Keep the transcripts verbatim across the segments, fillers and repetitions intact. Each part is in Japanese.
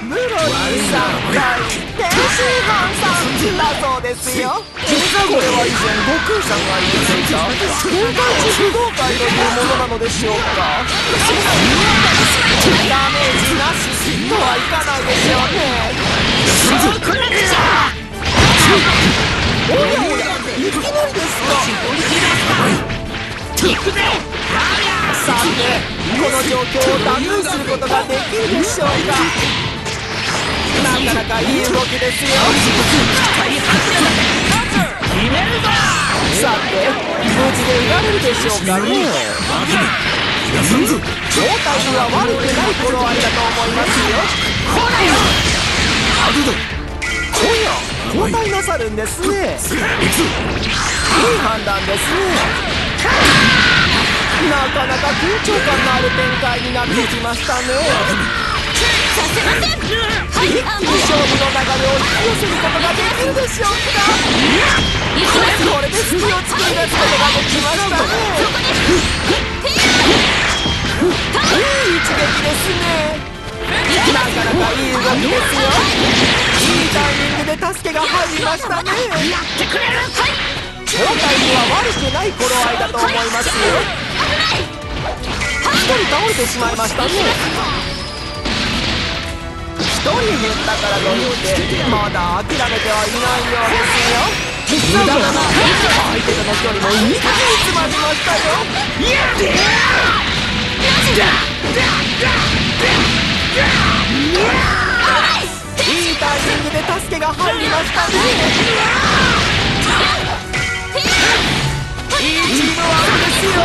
ムロリンさん対天津飯さんだそうですよ。これは以前悟空さんが言っていた天下一武道会というものなのでしょうか。ダメージなしとはいかないでしょうね。おやおや、いきなりですか。さて、この状況を打開することができるでしょうか。なかなかいい動きですよ。さて、無事でいられるでしょうかね。状態には悪くない頃合いだと思いますよ。おや、交代なさるんですね。いい判断ですね。なかなか緊張感のある展開になってきましたね。一気に勝負の流れを引き寄せることができるでしょうか。これで隙を作り出すことができましたね。いい一撃ですね。なかなかいい動きですよ。いいタイミングで助けが入りましたね。状態には悪くない頃合いだと思いますよ。一人倒れてしまいましたね。一人減ったからといってまだ諦めてはいないようですよ。無駄だな。相手との距離も一気に詰まりましたよ。いいタイミングで助けが入りましたね。いいチームワークですよ。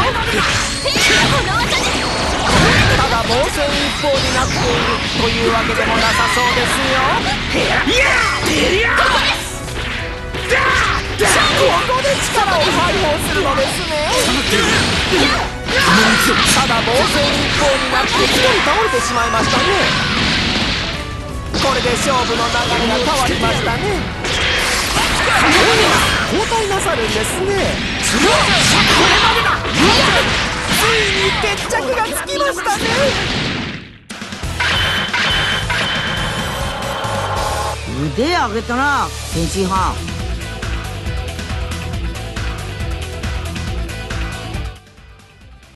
ただ防戦一方になっているというわけでもなさそうですよ。ここで力を解放するのですね。ただ防戦一方になって一人倒れてしまいましたね。これで勝負の流れが変わりましたね。交代なさるんですね。ついに決着がつきましたね。 腕上げたな天津飯。